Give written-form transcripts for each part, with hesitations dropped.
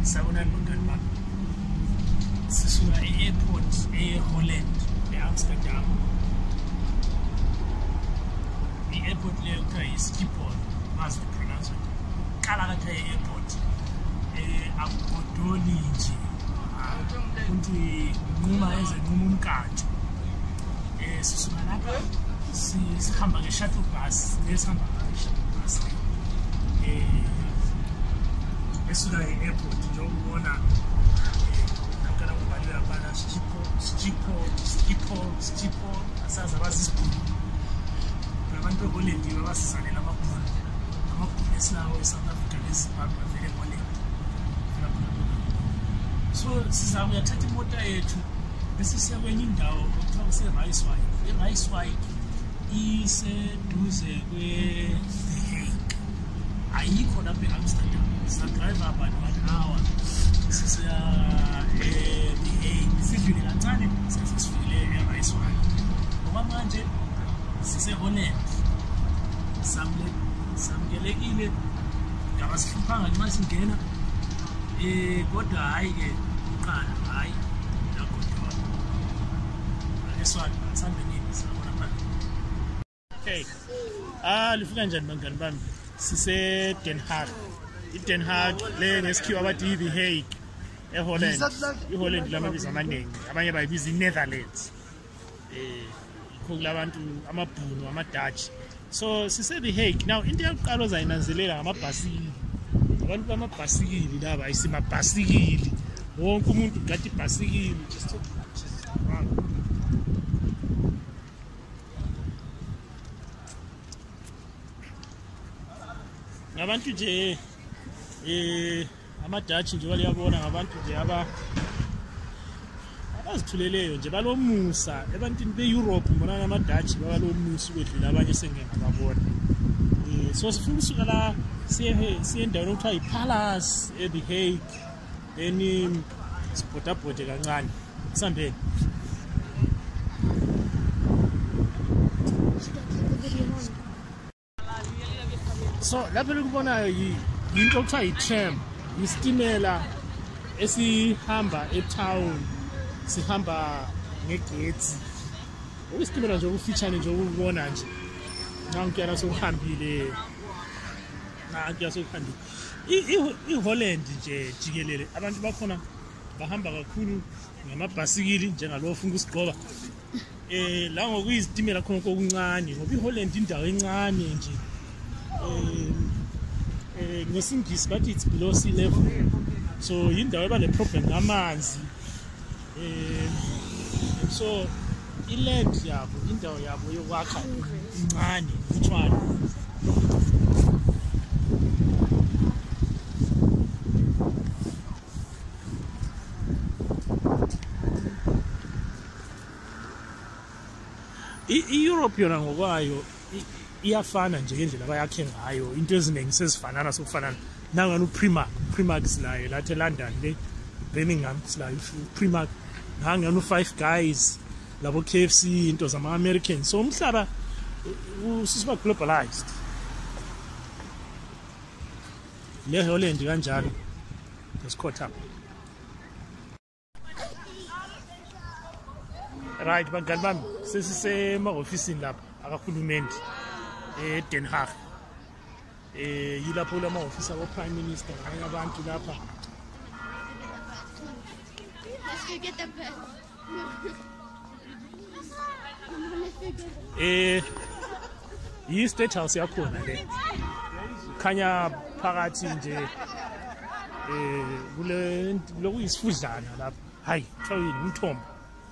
Sabona bangani bami. Sisuka e-airport e-Holland e-Amsterdam. I-airport leyo kuthiwa yi-Schiphol, mazi pronounce it. Qala katha e-airport. Akugodoli nje. Ukuthi nquma eze nquma umkantsho. Sisuka lapha sihamba nge-shuttle bus, nesihamba nge-shuttle bus. Esuka e-airport njengokubona ngakala kubalula abana Schiphol asazi abazisibhulu. Abantu beHolland babasizalela amabhulu esilawo eSouth Africa neZimbabwe vele eHolland. So sizakuyathatha imoto yethu bese siya kwenye indawo okuthiwa kuse-Riceway. I-Riceway iseduze kwe-Den Haag. Ayikho lapha e-Amsterdam. Sizadrayiva about 1 hour sisiya e-Den Haag. Sidlule kancane sesifikile e-Riceway. Ngoba manje sise-Holland. Samukelekile ngabasihluphanga nje masingena. Kodwa hayi-ke uqala hayi nakodwa. Eswati asambe nini sabona phambili. Okay. Lifika njani bangani bami? Sise Den Haag. I-Den Haag le ngesikhiwa abathi i-Den Haag eHolland. IHolland lamabizo amaningi. Abanye bayibiza i-Netherlands. Ikho kulabantu amabhunu ama-Dutch. So sise Den Haag. Now into yokuqala ozayinanzelela ngamabhasikili. Abantu bamabhasikili laba ayisimabhasikili. Wonke umuntu ugada ibhasikili. Ngabantu nje ama-Dutch nje waliyabona ngabantu nje abazithuleleyo nje balomusa ebantwini be-Europe mbona nama-Dutch babalomusa ukwedlula abanye sengena babona. So sifuna usuka la siye endaweni okuthiwa yi-Palace e-Den Haag, then sibhodabhode kancane sihambeni. So lapho likubonayo yinto okuthiwa yi-tram, yisitimela esihamba e-town, sihamba ngegetsi. Isitimela nje okufitshane nje ukubona nje. Nankuyana sokuhambile. IHolland nje jikelele abantu bakhona bahamba kakhulu ngamabhasikili njengalo ufuna ukusigqoka. La ngokuyizitimela khona kokuncane ngoba iHolland indawo encane nje. Ngesingisi bathi it's below sea level. So indawo eba le problem ngamanzi. So iland yabo, indawo yabo yokwakha incane, mfutshwane. I-Europe yona ngokwayo iyafana nje ngendlela abayakhe ngayo, into eziningi sezifanana sokufanana. Nangani uPrimark silayo lathi eLondon le Birmingham silayo uPrimark, nangani u5 Guys labo KFC into zama-American. So umhlaba usiba globalized. Le Holland kanjalo ngesikhothi apha. Right bangani bami sesisema-ofisini lapha akahulumende e-Den Haag. Yilapho lama-ofisi abo-Prime Minister ngabanye abantu lapha. Let's go get them pet. Yi-State House yakhona le. Khanya phakathi nje kule kuyisifudlana lapha. Hayi, kuthiwa yini umthombo.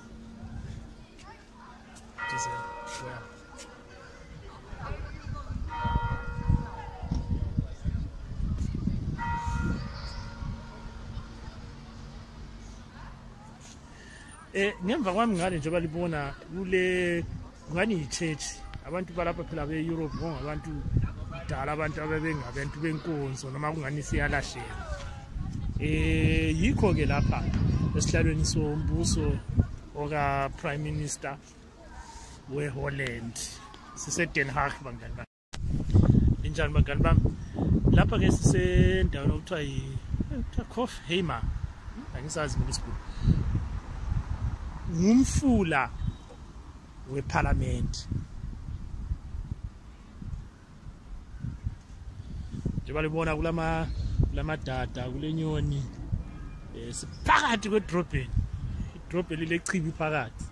Ngemva kwami ngale njengoba libona kule ngani yi-church. Abantu balapha phela be-Europe ngabantu kudala, abantu abebengabantu benkonzo noma kungani siyalahleka. Yikho ke lapha esihlalweni sombuso oka Prime Minister we-Holland sise Den Haag bangani bami. Injani bangani bami? Lapha ke sisendaweni okuthiwa Hofheimer angisazi mina isikhulu ngumfula weParliament njengoba libona kulama data kulenyoni siphakathi kwedrobheni idrobheni lechibi phakathi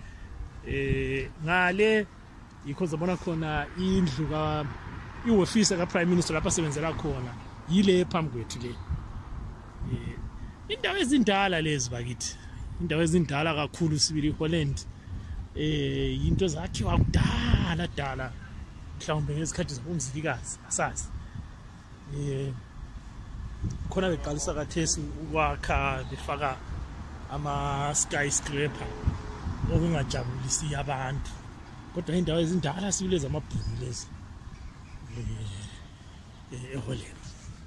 ngale yikho zabona khona indlu ioffice ka prime minister lapha sebenzela khona yile phambi kwethu le indawo ezindala lezi bakithi indawo ezindala kakhulu sibili Holland into zakhiwa kudala mhlawumbe ngezikhathi zabomzilikazi asazi khona beqalisa kathesi ukwakha befaka ama skyscraper okungajabulisi abantu kodwa indawo ezindala sibile zamabhunu lezi eHolland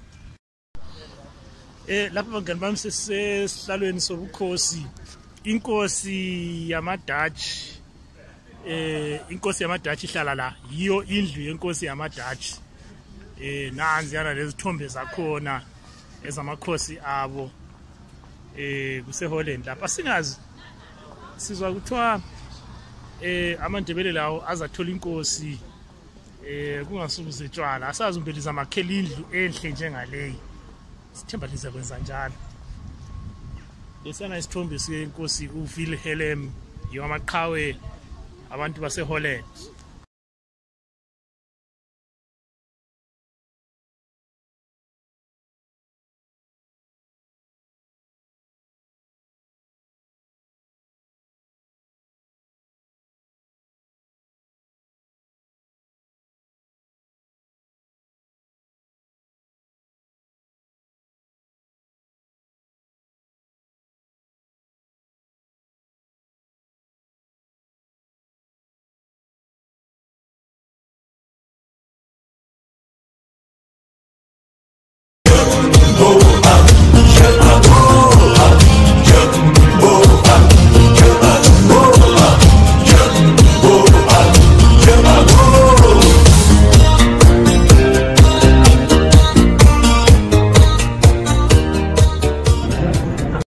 lapha bangani bami sesihlalweni sobukhosi inkosi yama-Dutch inkosi yama-Dutch ihlala la yiyo indlu yenkosi yama-Dutch nanzi yana lezithombe zakhona ezamakhosi abo kuseHolland lapha singazi sizwa kuthiwa amaNdebele lawo azathola inkosi kungasukuzetshwala asazi umbeliza makhela indlu enhle njengaleyi sithemba lize kwenza njalo lesana isithombe senkosi uWilhelm yamaqhawe abantu baseHolland